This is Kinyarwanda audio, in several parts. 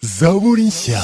zaburi nshya.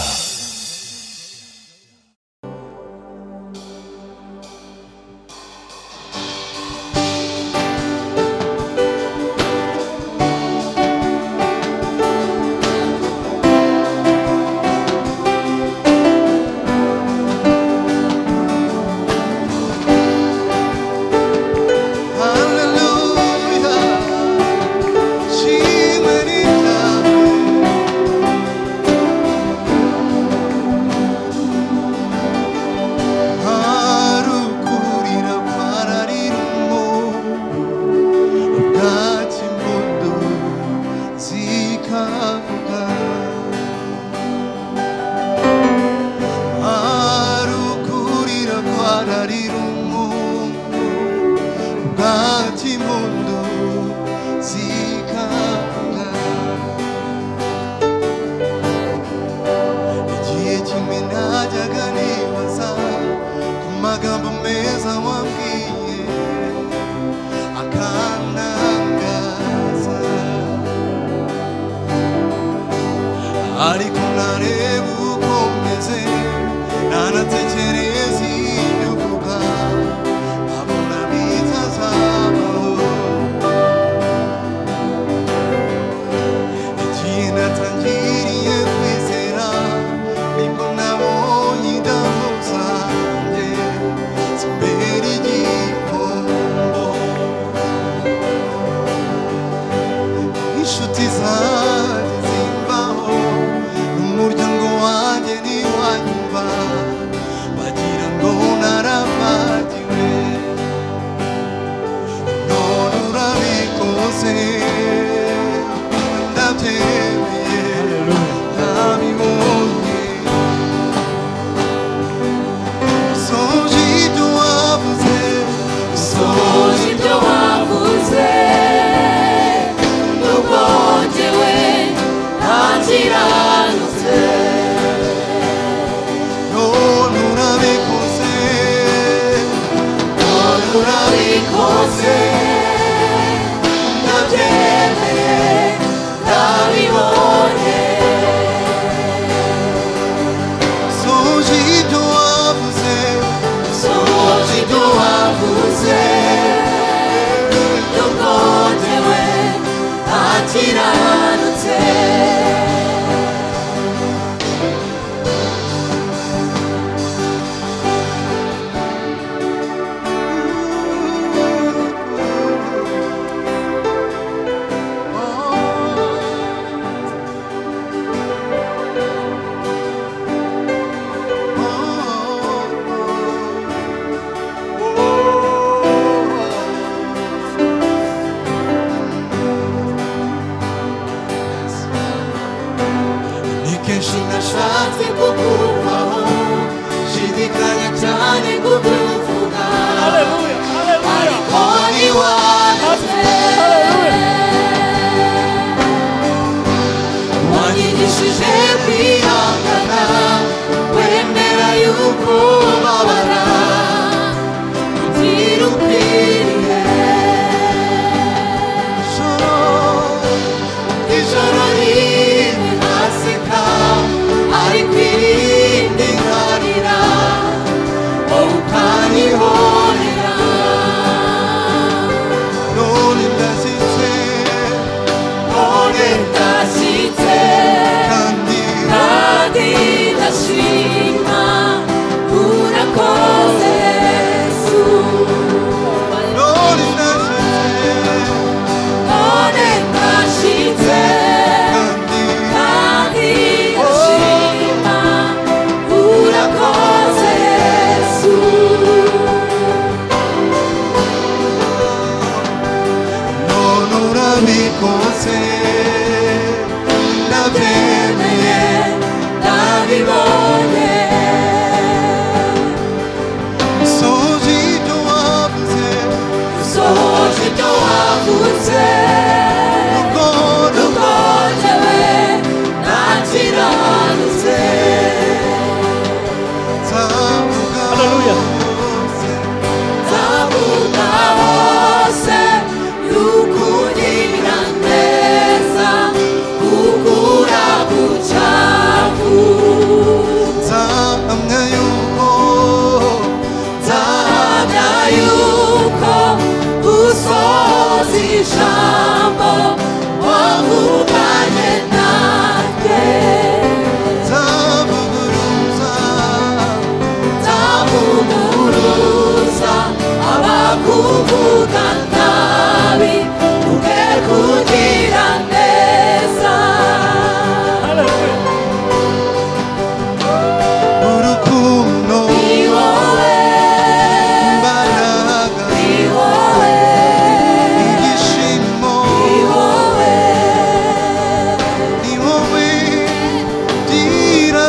Oh,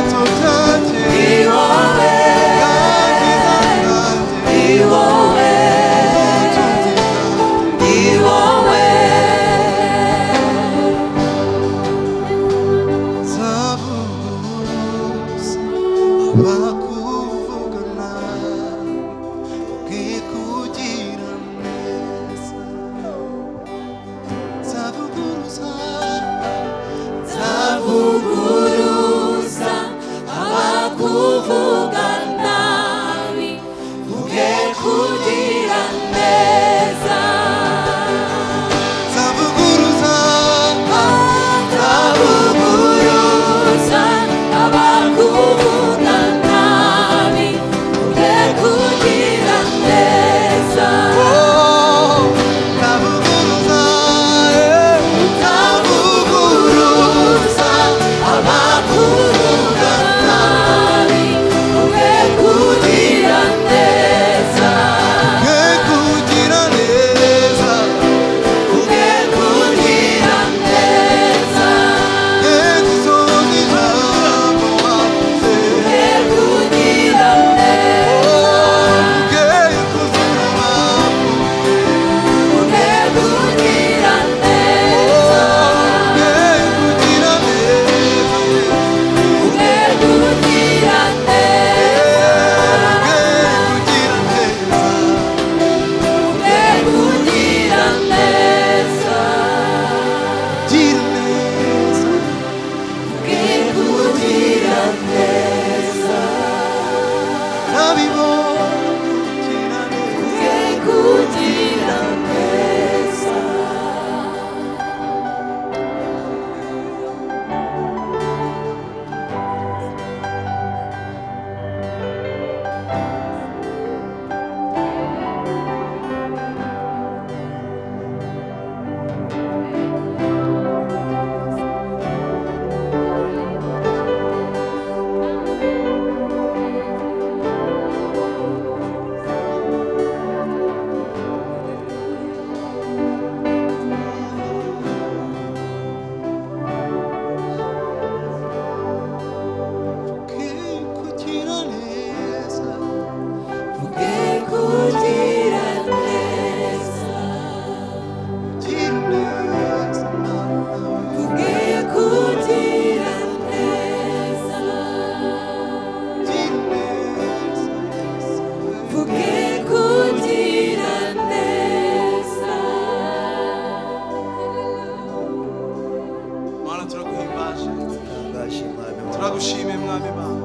turagushimiye mwami Imana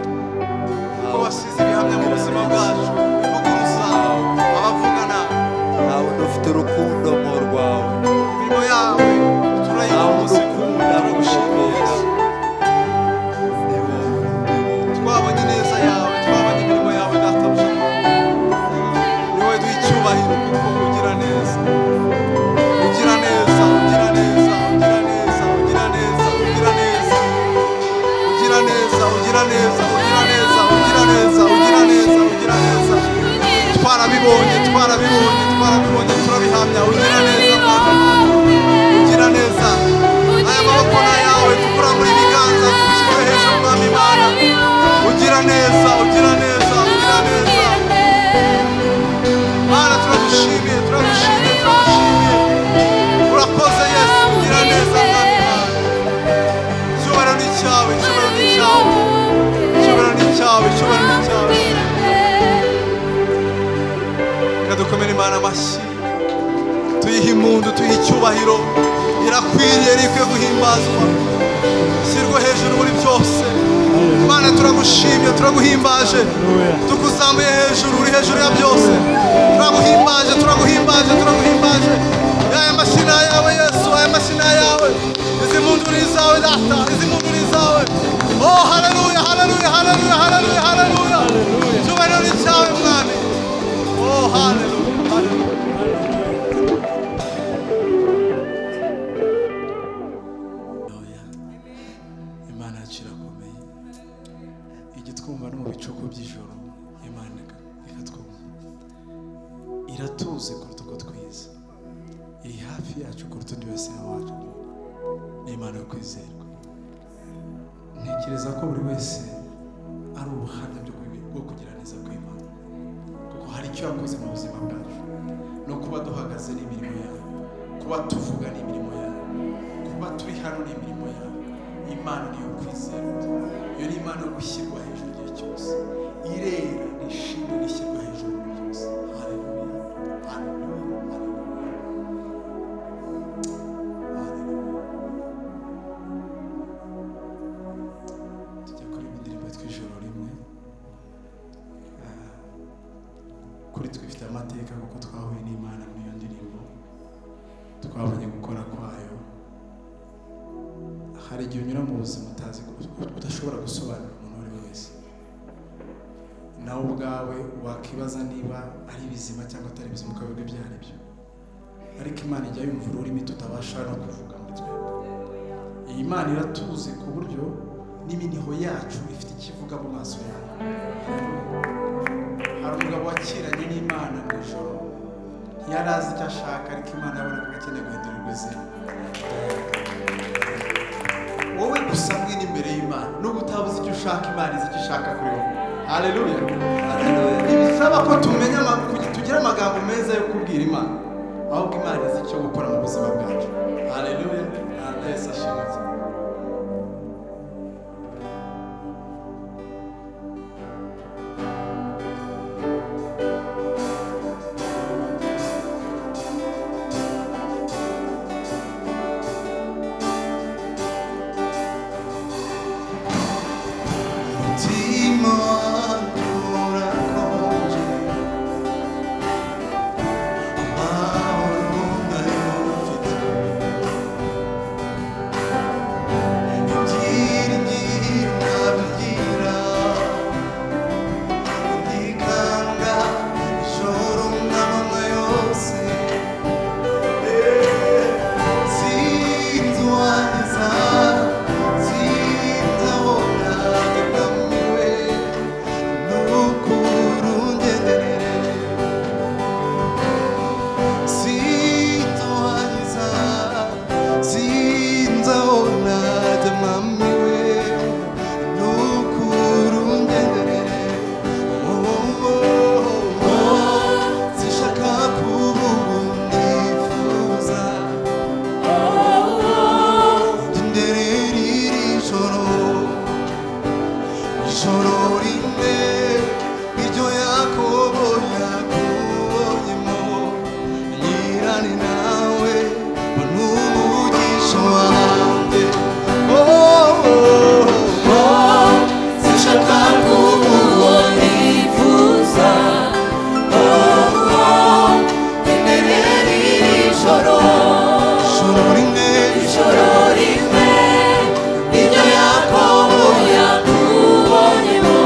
ko wasize ibihamya mu buzima bwacu bivuguruza abavugana nawe dufite urukundo mu rwawe imirimo yawe turayikunda turagushimiye twabonye neza yawe twabonye imirimo yawe databuja ni wowe duha icyubahiro kuko ugira neza ugira neza ugira neza ugira neza ugira neza ugira neza ugira neza ugira neza ugira neza ugira neza ugira neza ugira neza twarabibonye twarabibonye twarabibonye turabihamya ugira neza ugira neza aya maboko ni ayawe tukurambura ibiganza tubishyire hejuru mwami Imana ugira neza ugira neza ugira neza Mana turagushimiye turagushimiye turagushimiye urakoze Yesu ugira neza mwami Imana icyubahiro ni icyawe icyubahiro ni icyawe icyubahiro ni icyawe icyubahiro ni icyawe reka dukomere Imana amashyi tuyihe impundu tuyihe icyubahiro irakwiriye ikwiye guhimbazwa shyirwa hejuru muri byose Mana turagushimye turaguhimbaje tukuzamuye hejuru uri hejuru ya byose turaguhimbaje turaguhimbaje turaguhimbaje aya mashina yawe Yesu aya mashina yawe izi mpundu ni izawe data izi mpundu ni izawe oh haleluya haleluya haleluya haleluya haleluya icyubahiro ni cyawe mwami oh haleluya haleluya Imana yakirakomeye igitwumva no mu bicuku by'ijoro Imana ikatwumva iratuze kuruta uko twiza iri hafi yacu kuruta undi wese wacu ni Imana yo kwizerwa ntekereza ko buri wese ari ubuhamya bwo kugira neza kw'Imana, kuko hari icyo yakoze mu buzima bwacu, no kuba duhagaze n'imirimo yawe, kuba tuvuga n'imirimo yawe, kuba turi hano n'imirimo yawe. Imana niyo kwizerwa, iyo ni Imana yo gushyirwa hejuru igihe cyose, irera nishimwe nishyirwa hejuru muri byose. Haleluya, haleluya, haleluya, haleluya. Tujya kuririmba indirimbo yitwa Ijoro Rimwe. Kuri twifite amateka kuko twahuye n'Imana muri iyo ndirimbo, twabonye gukora kwayo. Hari igihe unyura mu buzima utazi, udashobora gusobanura umuntu uwo ari we wese, nawe ubwawe wakibaza niba ari bizima cyangwa atari bizima, ukavuga ibyo ari byo, ariko Imana ijya yumva ururimi tutabasha no kuvuga muri twebwe. Iyi Imana iratuzi ku buryo n'iminiho yacu ifite ikivuga mu maso yayo. Hari umugabo wakiranye n'Imana mu ijoro, ntiyari azi icyo ashaka, ariko Imana yabonaga ko akeneye guhindurirwa izina. Wowe gusa mwini imbere y'Imana, nubwo utabuze icyo ushaka, Imana izi icyo ishaka kuri wowe. Haleluya, haleluya. Ntibisaba ko tumenya tugira amagambo meza yo kubwira Imana, ahubwo Imana izi icyo gukora mu buzima bwacu. Haleluya, Yesu ashimwe. Ijoro rimwe, iryo Yakobo yakubonyemo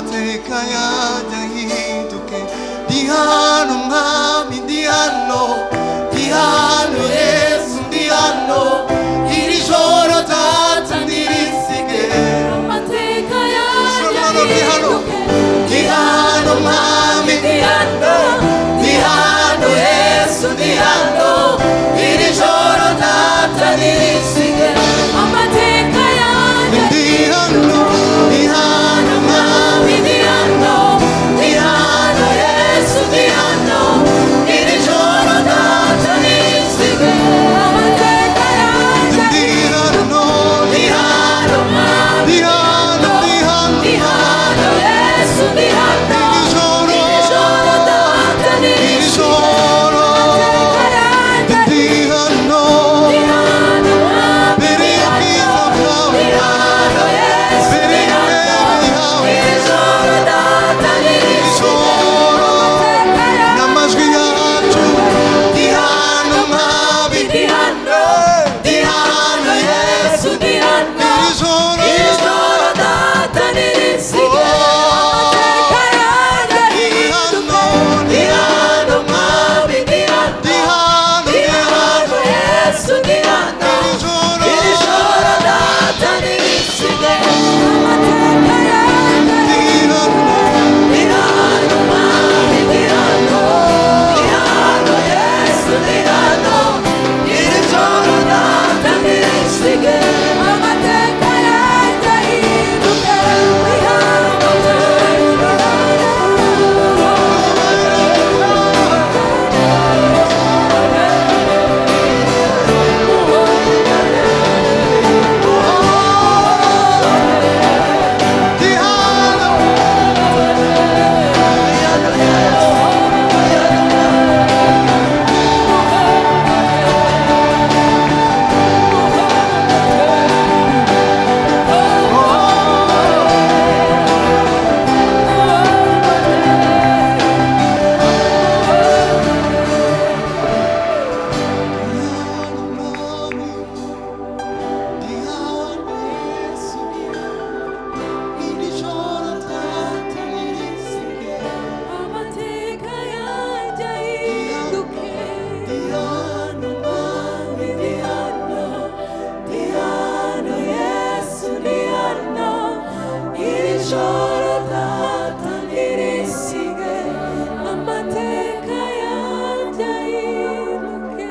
amateka yanjye ahinduke. Ndi hano mwami, ndi hano, ndi hano Yesu, ndi hano, iri joro data ndirisige. amateka yanjye Ndi hano, ndi hano mwami, ndi hano, ndi hano Yesu, ndi hano, iri joro data ndirisige. amateka yanjye Ndi hano, ndi hano mwami, ndi hano, ndi hano Yesu, ndi hano, iri joro data ndirisige. amateka yanjye Ndi hano, ndi hano, mwami ndi hano, ndi hano, ndi hano Yesu ndi hano iri joro, iri joro data iri ndirisige joro. amateka yanjye Ndi hano, ndi hano mwami mbere y'ubwiza bwawe, ndi hano Yesu mbere ndi hano y'intebe yawe, iri joro data ndirisige joro, amateka yanjye n'amajwi yacu. Ndi hano mwami, ndi hano ndi hano Yesu ndi hano iri joro, iri joro data ndirisige amateka yanjye ndi hano, ndi hano mwami ndi hano ndi hano, ndi hano Yesu ndi hano iri joro, iri joro data ndirisige amateka yanjye ndi hano, ndi hano mwami ndi hano ndi hano Yesu ndi hano iri joro data ndirisige amateka yanjye ahinduke ndi hano ndi hano. amateka yanjye ahinduke ndi hano mwami ndi hano ndi hano Yesu ndi hano iri joro data ndirisige amateka yanjye ahinduke.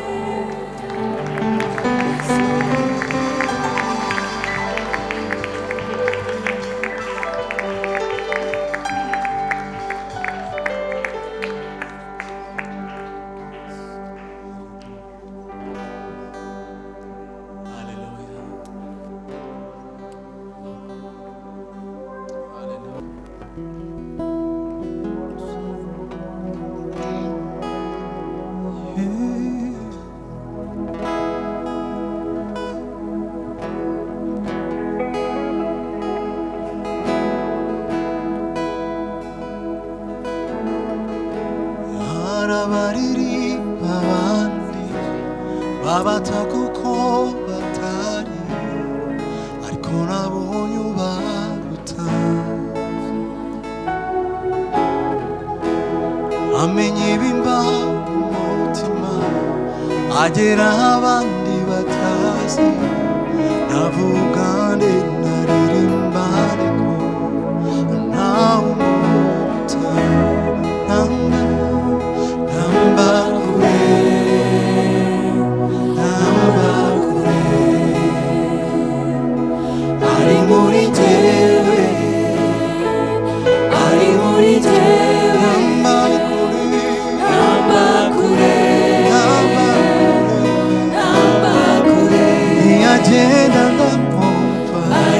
Harabaririmba abandi babataga uko batari, ariko nabonye ubaruta. Amenya ibimba umutima, agera aho abandi batazi. Navuga nde naririmba ariko ntawe umuruta. Namba kure, namba kure, ari muri jyewe, ari muri jyewe namba kure, namba kure namba kure, namba kure ntiyagenda ndamwumva.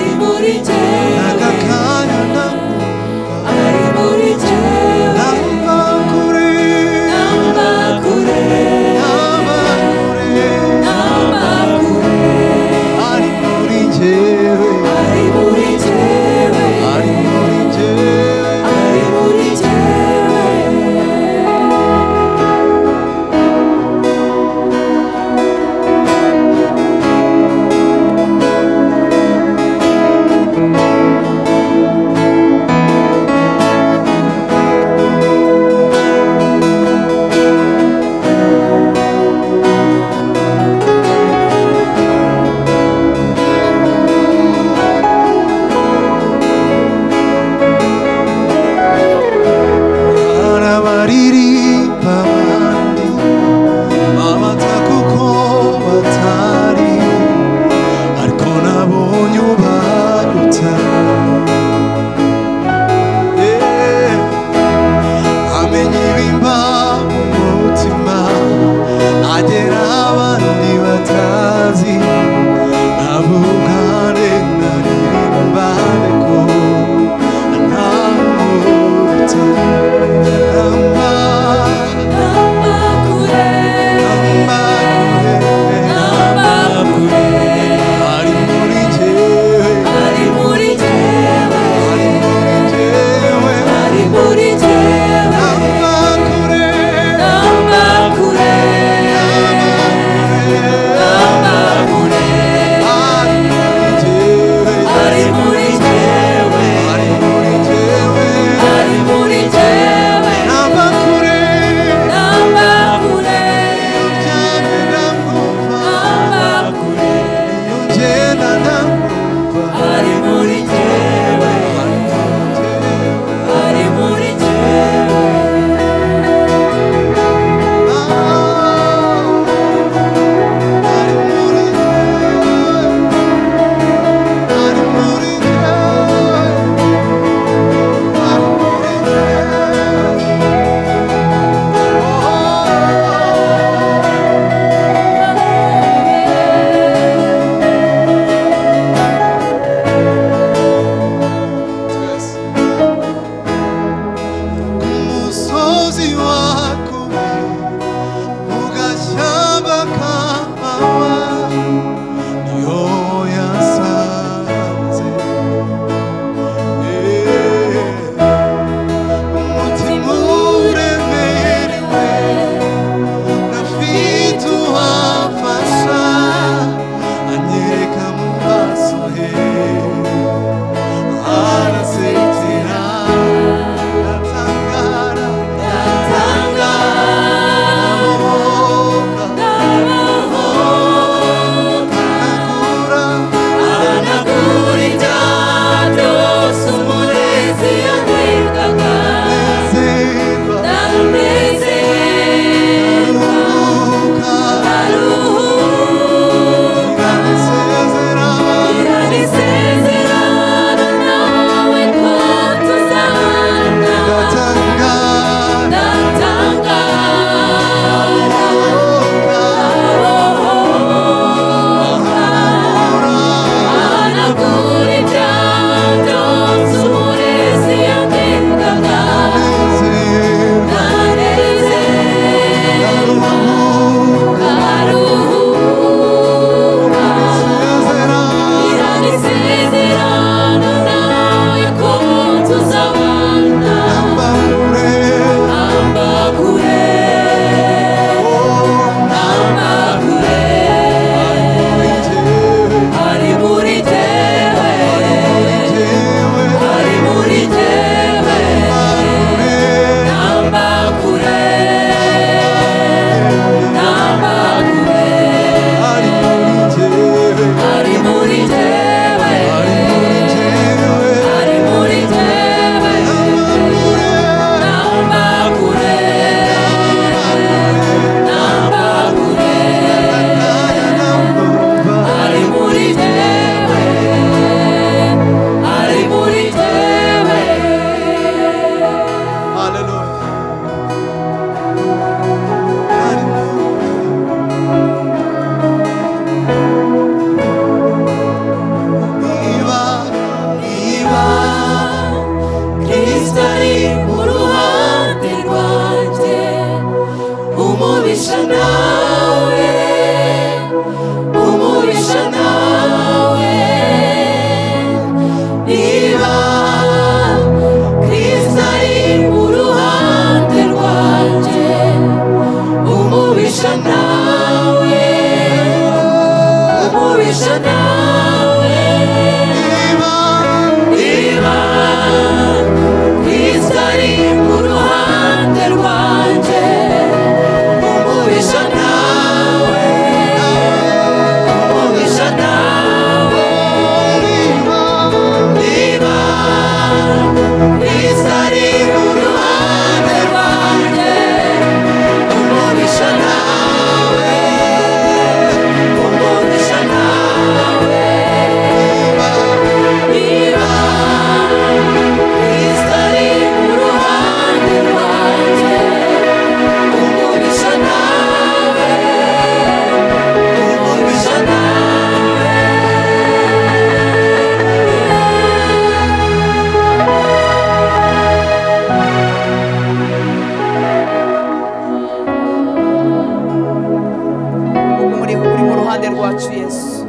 iruhande rwacu Yesu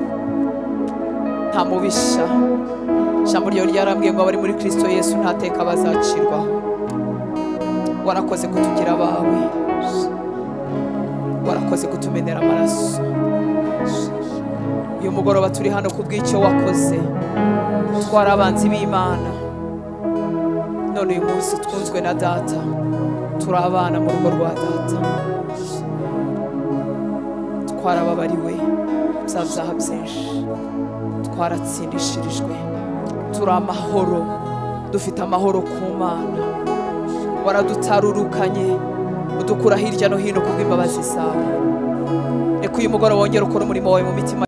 nta mubisha. Ijambo ryawe ryarambwiye ngo abari muri Kristo Yesu nta teka bazacirwaho. Warakoze kutugira abawe, warakoze kutumenera amaraso. Uyu mugoroba turi hano kubw'icyo wakoze. Twari abanzi b'Imana, none uyu munsi twunzwe na Data, turi abana mu rugo rwa Data. Twarababariwe bya byaha byinshi, twaratsindishirijwe, turi amahoro, dufite amahoro ku Mana. Waradutarurukanye udukura hirya no hino kubw'imbabazi zawe. Reka uyu mugoroba wongere ukora umurimo wawe mu mitima